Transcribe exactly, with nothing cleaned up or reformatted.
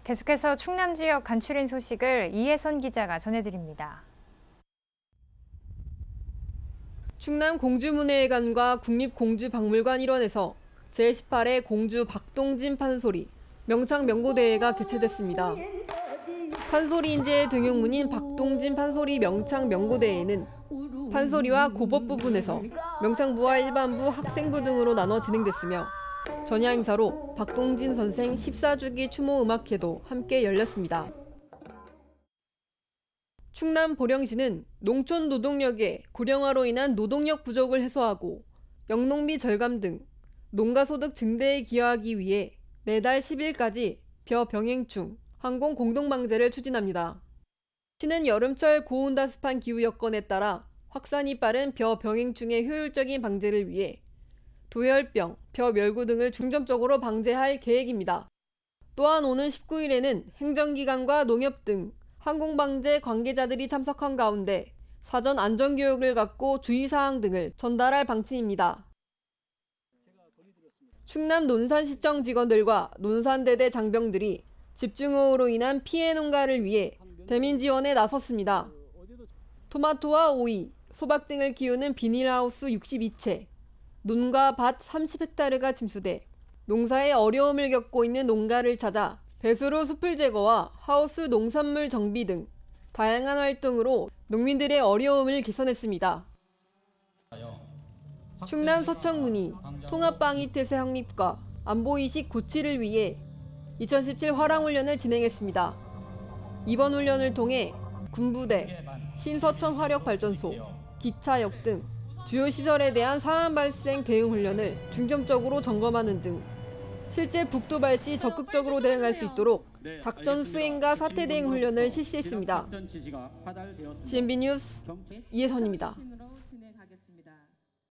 계속해서 충남 지역 간추린 소식을 이혜선 기자가 전해드립니다. 충남 공주문예회관과 국립공주박물관 일원에서 제십팔 회 공주 박동진 판소리 명창명고대회가 개최됐습니다. 판소리 인재의 등용문인 박동진 판소리 명창명고대회는 판소리와 고법 부분에서 명창부와 일반부, 학생부 등으로 나눠 진행됐으며 전야 행사로 박동진 선생 십사 주기 추모 음악회도 함께 열렸습니다. 충남 보령시는 농촌 노동력의 고령화로 인한 노동력 부족을 해소하고 영농비 절감 등 농가 소득 증대에 기여하기 위해 매달 십 일까지 벼병행충, 항공 공동방제를 추진합니다. 시는 여름철 고온다습한 기후 여건에 따라 확산이 빠른 벼병행충의 효율적인 방제를 위해 도열병, 벼멸구 등을 중점적으로 방제할 계획입니다. 또한 오는 십구 일에는 행정기관과 농협 등 항공방제 관계자들이 참석한 가운데 사전 안전교육을 갖고 주의사항 등을 전달할 방침입니다. 충남 논산시청 직원들과 논산대대 장병들이 집중호우로 인한 피해 농가를 위해 대민 지원에 나섰습니다. 토마토와 오이, 소박 등을 키우는 비닐하우스 육십이 채, 논과 밭 삼십 헥타르가 침수돼 농사에 어려움을 겪고 있는 농가를 찾아 배수로 숲을 제거와 하우스 농산물 정비 등 다양한 활동으로 농민들의 어려움을 개선했습니다. 충남 서천군이 통합방위태세 확립과 안보이식 고취를 위해 이천십칠 화랑훈련을 진행했습니다. 이번 훈련을 통해 군부대, 신서천 화력발전소, 기차역 등 주요 시설에 대한 상황 발생 대응 훈련을 중점적으로 점검하는 등 실제 북도발 시 적극적으로 대응할 수 있도록 작전 수행과 사태 대응 훈련을 실시했습니다. 씨엔비 뉴스 이혜선입니다.